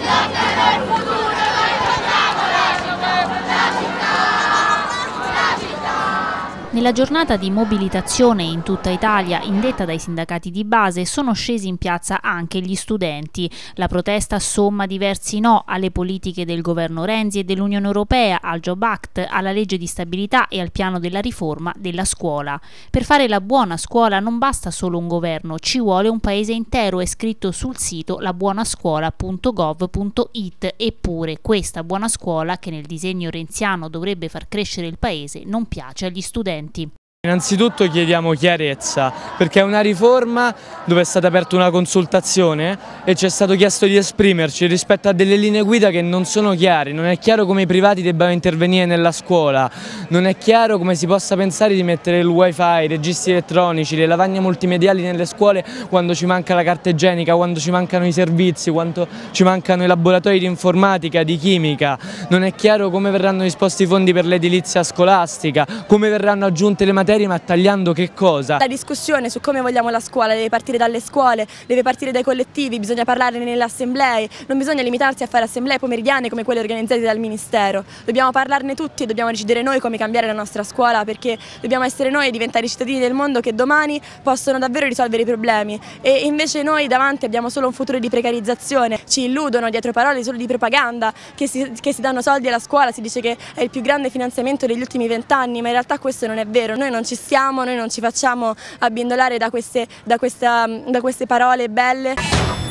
Nella giornata di mobilitazione in tutta Italia, indetta dai sindacati di base, sono scesi in piazza anche gli studenti. La protesta somma diversi no alle politiche del governo Renzi e dell'Unione Europea, al Job Act, alla legge di stabilità e al piano della riforma della scuola. Per fare la buona scuola non basta solo un governo, ci vuole un paese intero, è scritto sul sito labuonascuola.gov.it. Eppure questa buona scuola, che nel disegno renziano dovrebbe far crescere il paese, non piace agli studenti. Innanzitutto chiediamo chiarezza, perché è una riforma dove è stata aperta una consultazione e ci è stato chiesto di esprimerci rispetto a delle linee guida che non sono chiare. Non è chiaro come i privati debbano intervenire nella scuola, non è chiaro come si possa pensare di mettere il wifi, i registri elettronici, le lavagne multimediali nelle scuole quando ci manca la carta igienica, quando ci mancano i servizi, quando ci mancano i laboratori di informatica, di chimica. Non è chiaro come verranno disposti i fondi per l'edilizia scolastica, come verranno aggiunte le materie, ma tagliando che cosa? La discussione su come vogliamo la scuola deve partire dalle scuole, deve partire dai collettivi, bisogna parlarne nelle assemblee, non bisogna limitarsi a fare assemblee pomeridiane come quelle organizzate dal Ministero. Dobbiamo parlarne tutti e dobbiamo decidere noi come cambiare la nostra scuola, perché dobbiamo essere noi e diventare i cittadini del mondo che domani possono davvero risolvere i problemi, e invece noi davanti abbiamo solo un futuro di precarizzazione. Ci illudono dietro parole solo di propaganda che si danno soldi alla scuola, si dice che è il più grande finanziamento degli ultimi 20 anni, ma in realtà questo non è vero. Noi non ci stiamo, noi non ci facciamo abbindolare da queste parole belle.